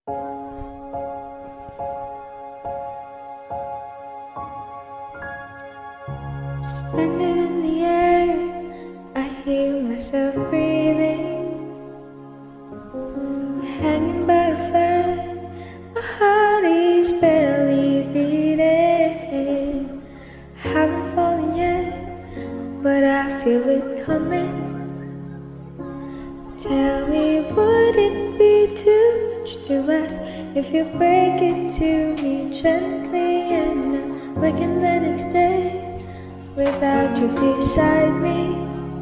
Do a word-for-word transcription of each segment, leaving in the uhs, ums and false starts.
Suspended in the air, I hear myself breathing. Hanging by a thread, my heart is barely beating. Haven't fallen yet, but I feel it coming. Tell me, would it be too much to ask if you break it to me gently and I'm waking the next day without you beside me?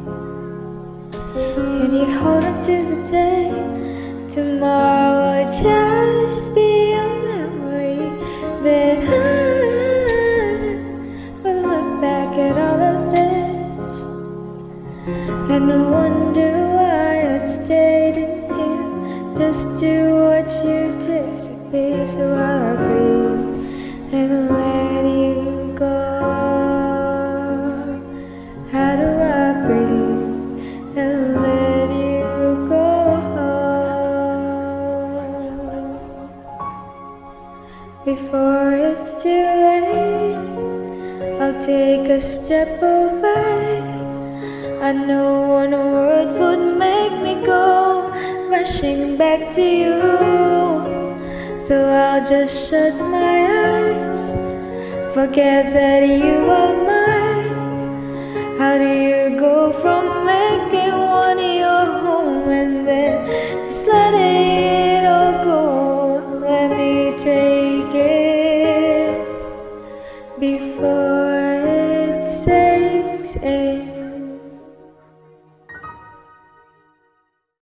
Can you hold on to the day? Tomorrow will just be a memory that I will look back at all of this and I wonder why I stayed in here just to watch you disappear. So I breathe and let you go. How do I breathe and let you go? Before it's too late, I'll take a step away. I know one word would make me go rushing back to you. So I'll just shut my eyes, forget that you are mine. How do you go from making one your home and then just letting